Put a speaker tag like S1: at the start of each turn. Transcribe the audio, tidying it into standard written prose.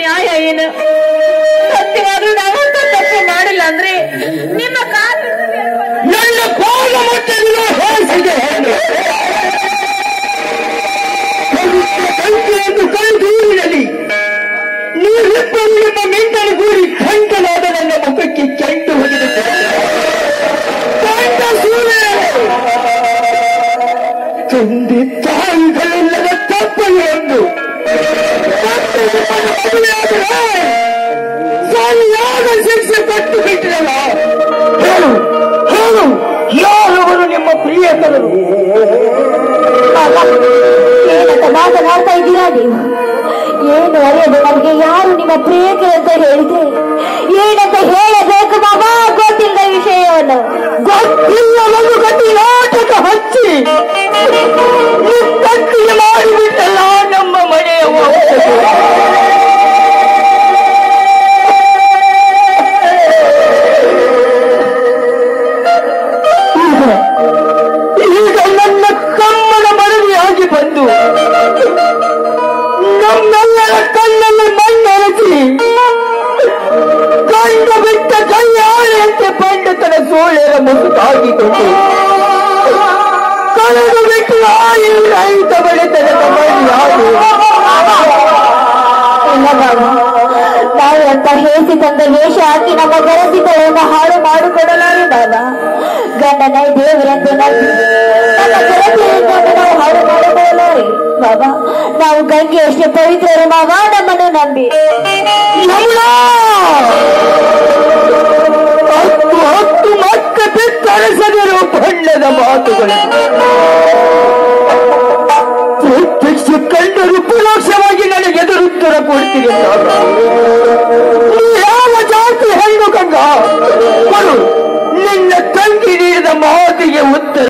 S1: ನ್ಯಾಯ ಏನು? ಸತ್ಯವಾದ್ರೂ ನಾವಂತ ತಪ್ಪು ಮಾಡಿಲ್ಲ ಅಂದ್ರೆ ನಿಮ್ಮ
S2: ನನ್ನ ಪಾದ ಮಟ್ಟದಿಂದ ಹೇಳಿಸಿದೆ ಕೈದೂರಿನಲ್ಲಿ ನೀವಿಬ್ಬರು ನಿಮ್ಮ ಮಿಂಟಲು ಗೂಡಿ ಕಂಠನಾದ ನನ್ನ ಮುಖಕ್ಕೆ ಕೆಂಟು ಹೊಡೆದ ತಂದೆ ತಾಯಿಗಳೆಲ್ಲದ ತಪ್ಪಲು ಎಂದು ಸರಿಯಾದ ಶಿಕ್ಷೆ ಕೊಟ್ಟು ಬಿಟ್ಟಿರಲ್ಲ. ಹೇಳು ಹೇಳು, ಯಾರವರು ನಿಮ್ಮ ಪ್ರಿಯಕರರು?
S3: ಏನಂತ ಮಾತನಾಡ್ತಾ ಇದ್ದೀರಾ ನೀವು? ಏನು ಅರಿಯದು ನಮಗೆ ಯಾರು ನಿಮ್ಮ ಪ್ರಿಯಕರು ಅಂತ ಹೇಳಿದ್ರೆ ಏನಂತ ಹೇಳಬೇಕು ಬಾಬಾ? ಗೊತ್ತಿಲ್ಲ ವಿಷಯವನ್ನು.
S2: ಗೊತ್ತಿಲ್ಲವನ್ನು ಗತಿ ನಾಟಕ ಹಚ್ಚಿ ನಿಪ್ಪಟ್ಟಿಗೆ ಮಾಡಿಬಿಟ್ಟಲ್ಲ ನಮ್ಮ ಮನೆಯ ಈಗ ನನ್ನ ಕಮ್ಮನ ಮನವಿಯಾಗಿ ಬಂದು ನಮ್ಮೆಲ್ಲರ ಕಣ್ಣಲ್ಲಿ ಮಣ್ಣೆರಚಿ ಕಂಡು ಬಿಟ್ಟ ಕೈಯಾಳೆಯಂತೆ ಪಂಡಿತನ ಸೋಳೆಯ ಮುಸುಕಾಗಿಕೊಂಡು ಕಳೆದು ಬಿಟ್ಟು ಆಯುರ್ ರಹಿತ ಬಳಿತನದ ಮಣ್ಣಾಗಿ
S3: ನಾವು ಅಂತ ಹೇಸಿ ತಂದ ವೇಷ ಹಾಕಿ ನಮ್ಮ ಗರಸಿಗಳನ್ನು ಹಾಳು ಮಾಡಿಕೊಡಲಾರೆ ಬಾಬಾ. ಗಂಡನ ದೇವರೆಂದು ನಂಬಿ ನಮ್ಮ ಗರಸಿಯನ್ನು ನಾವು ಹಾಳು ಮಾಡಿಕೊಳ್ಳಲಾರೆ ಬಾಬಾ. ನಾವು ಗಂಗೆ ಅಷ್ಟೇ ಪವಿತ್ರರು ಬಾಬಾ, ನಮ್ಮನ್ನು ನಂಬಿ.
S2: ಹತ್ತು ಹತ್ತು ಮಕ್ಕ ಬಿತ್ತರಿಸದಿರೋ ಬಣ್ಣದ ಮಾತುಗಳು ಪ್ರತ್ಯಕ್ಷ ಕಂಡರು ಪರೋಕ್ಷವಾಗಿ ನನಗೆ ಎದುರುತ್ತರ ಕೊಡ್ತೀರಿ. ಯಾವ ಜಾತಿ ಹೆಣ್ಣು ಗಂಗ ನಿನ್ನ ತಂಗಿ ನೀಡಿದ ಮಾತಿಗೆ ಉತ್ತರ